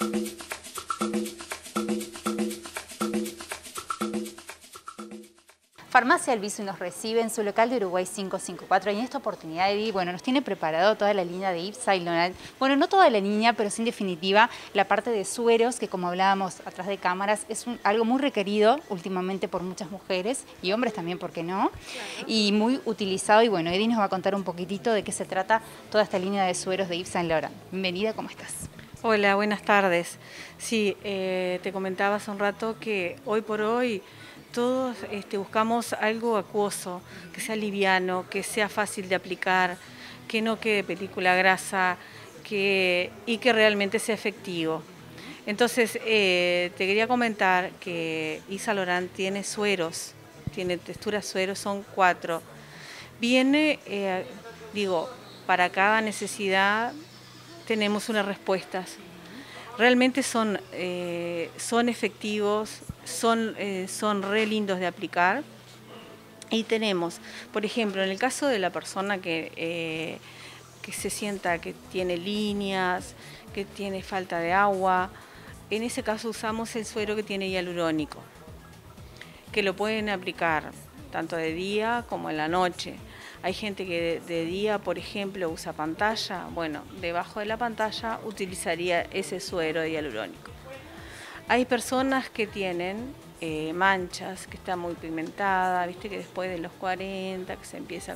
Farmacia Albizu nos recibe en su local de Uruguay 554 y en esta oportunidad Eddie, nos tiene preparado toda la línea de Yves Saint Laurent. Bueno, no toda la línea, pero sí en definitiva la parte de sueros, que como hablábamos atrás de cámaras, es algo muy requerido últimamente por muchas mujeres y hombres también, ¿por qué no? Claro. Y muy utilizado y bueno, Eddie nos va a contar un poquitito de qué se trata toda esta línea de sueros de Yves Saint Laurent. Bienvenida, ¿cómo estás? Hola, buenas tardes. Sí, te comentaba hace un rato que hoy por hoy todos buscamos algo acuoso, que sea liviano, que sea fácil de aplicar, que no quede película grasa y que realmente sea efectivo. Entonces, te quería comentar que Yves Saint Laurent tiene sueros, tiene texturas sueros, son 4. Viene, para cada necesidad tenemos unas respuestas. Realmente son efectivos, son re lindos de aplicar. Y tenemos, por ejemplo, en el caso de la persona que se sienta que tiene líneas, que tiene falta de agua, en ese caso usamos el suero que tiene hialurónico, que lo pueden aplicar tanto de día como en la noche. Hay gente que de día, por ejemplo, usa pantalla. Bueno, debajo de la pantalla utilizaría ese suero hialurónico. Hay personas que tienen manchas, que está muy pigmentada, viste que después de los 40, que se empieza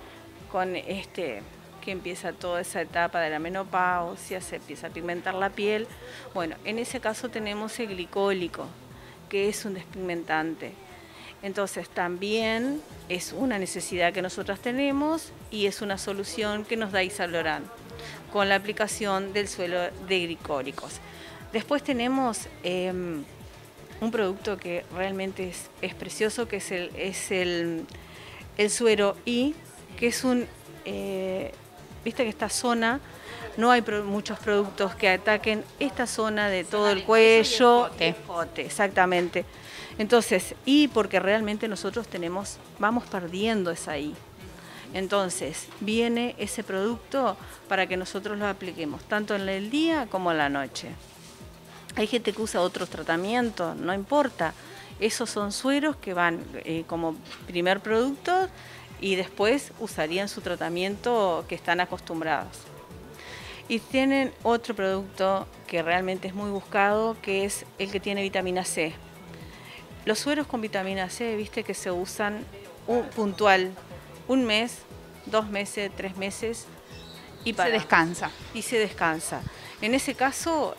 que empieza toda esa etapa de la menopausia, se empieza a pigmentar la piel. Bueno, en ese caso tenemos el glicólico, que es un despigmentante. Entonces también es una necesidad que nosotras tenemos y es una solución que nos da Yves Saint Laurent con la aplicación del suero de glicólicos. Después tenemos un producto que realmente es precioso, que es el suero I, que es viste que esta zona, no hay muchos productos que ataquen esta zona de todo el cuello, escote, exactamente. Entonces, y porque realmente nosotros vamos perdiendo esa I. Entonces, viene ese producto para que nosotros lo apliquemos, tanto en el día como en la noche. Hay gente que usa otros tratamientos, no importa. Esos son sueros que van como primer producto y después usarían su tratamiento que están acostumbrados. Y tienen otro producto que realmente es muy buscado, que es el que tiene vitamina C. Los sueros con vitamina C, viste que se usan puntual, 1 mes, 2 meses, 3 meses y se descansa. Y se descansa. En ese caso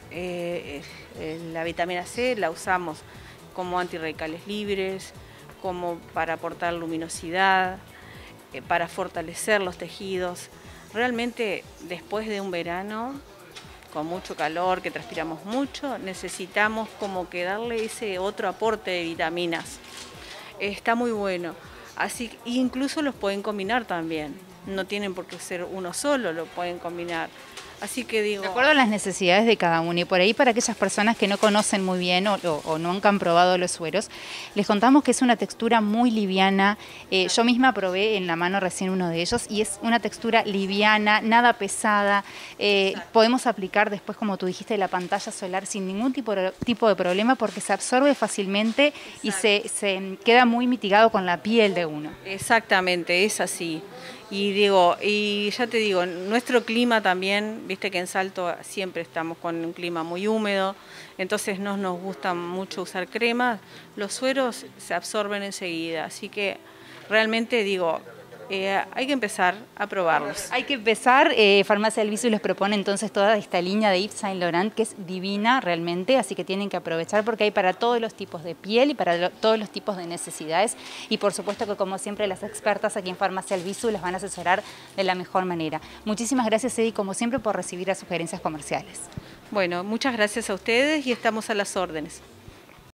la vitamina C la usamos como antirradicales libres, como para aportar luminosidad, para fortalecer los tejidos. Realmente después de un verano con mucho calor, que transpiramos mucho, necesitamos como que darle ese otro aporte de vitaminas. Está muy bueno. Así que incluso los pueden combinar también. No tienen por qué ser uno solo, lo pueden combinar. Así que digo... De acuerdo a las necesidades de cada uno y por ahí para aquellas personas que no conocen muy bien o nunca han probado los sueros, les contamos que es una textura muy liviana. Yo misma probé en la mano recién uno de ellos y es una textura liviana, nada pesada. Podemos aplicar después, como tú dijiste, la pantalla solar sin ningún tipo de problema porque se absorbe fácilmente. Exacto. Y se queda muy mitigado con la piel de uno. Exactamente, es así. Y ya te digo, nuestro clima también, viste que en Salto siempre estamos con un clima muy húmedo, entonces no nos gusta mucho usar cremas, los sueros se absorben enseguida, así que realmente hay que empezar a probarlos. Hay que empezar, Farmacia Albizu les propone entonces toda esta línea de Yves Saint Laurent que es divina realmente, así que tienen que aprovechar porque hay para todos los tipos de piel y para todos los tipos de necesidades y por supuesto que como siempre las expertas aquí en Farmacia Albizu les van a asesorar de la mejor manera. Muchísimas gracias Eddie como siempre por recibir las sugerencias comerciales. Bueno, muchas gracias a ustedes y estamos a las órdenes.